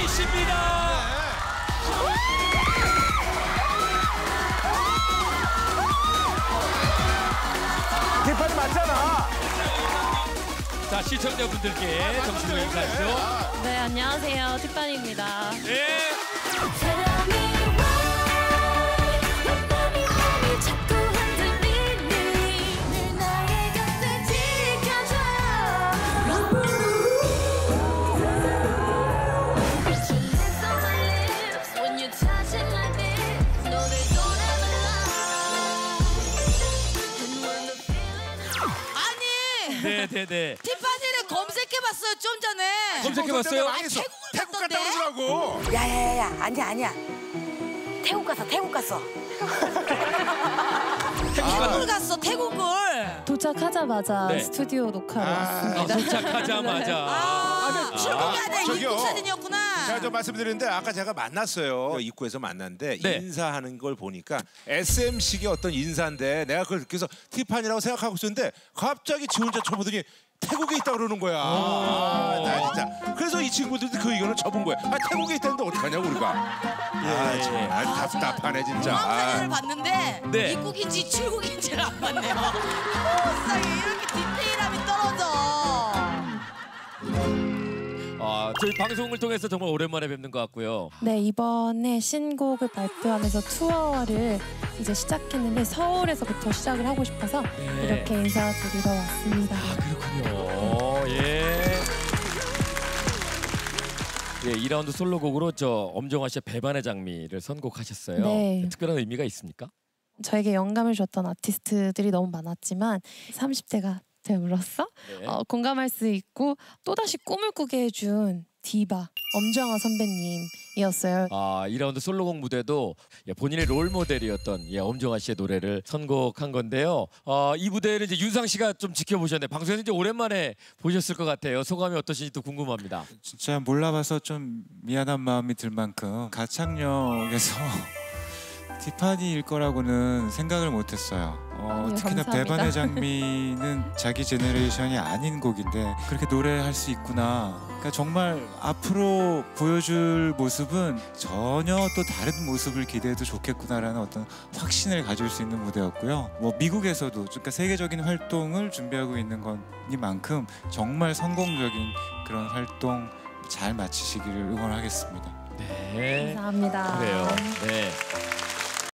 티파니 씨입니다. 티파니 맞잖아. 자, 시청자분들께 정식으로 인사하시죠. 네, 안녕하세요. 티파니입니다. 네. 네네네. 티파니를 검색해봤어요 좀 전에. 검색해봤어요? 태국 갔다 오시라고. 야야야야 아니야. 태국 갔어. 태국 태국을. 도착하자마자 네. 스튜디오 녹화로 왔습니다. 도착하자마자. 출국해야 돼. 저기요. 입국 사진이었구나. 제가 좀 말씀드리는데 아까 제가 만났어요. 입구에서 만났는데 인사하는 걸 보니까 SM식의 어떤 인사인데 내가 그걸 그래서 티파니라고 생각하고 있었는데 갑자기 지 혼자 쳐보더니 태국에 있다 그러는 거야. 나 진짜. 그래서 이 친구들도 그 의견을 접은 거야. 태국에 있다는데 어떡하냐고 우리가. 정말 답답하네 진짜. 사진을 봤는데 네. 입국인지 출국인지를 안 봤네요. 세상에 이렇게 디테일함이 떨어져. 저희 방송을 통해서 정말 오랜만에 뵙는 것 같고요. 네, 이번에 신곡을 발표하면서 투어를 이제 시작했는데 서울에서부터 시작을 하고 싶어서 이렇게 인사드리러 왔습니다. 그렇군요. 예. 예, 2라운드 솔로곡으로 엄정화 씨의 배반의 장미를 선곡하셨어요. 네. 특별한 의미가 있습니까? 저에게 영감을 줬던 아티스트들이 너무 많았지만 30대가 됨으로써 공감할 수 있고 또다시 꿈을 꾸게 해준 디바 엄정화 선배님이었어요. 2라운드 솔로곡 무대도 본인의 롤 모델이었던 엄정화 씨의 노래를 선곡한 건데요. 이 무대를 이제 윤상 씨가 좀 지켜보셨네. 방송에서 이제 오랜만에 보셨을 것 같아요. 소감이 어떠신지 또 궁금합니다. 진짜 몰라봐서 좀 미안한 마음이 들 만큼 가창력에서 티파니일 거라고는 생각을 못했어요. 특히나 감사합니다. 배반의 장미는 자기 제너레이션이 아닌 곡인데 그렇게 노래할 수 있구나. 그러니까 정말 앞으로 보여줄 모습은 전혀 또 다른 모습을 기대해도 좋겠구나라는 어떤 확신을 가질 수 있는 무대였고요. 미국에서도 그러니까 세계적인 활동을 준비하고 있는 것이만큼 정말 성공적인 그런 활동 잘 마치시기를 응원하겠습니다. 네. 감사합니다. 그래요. 네.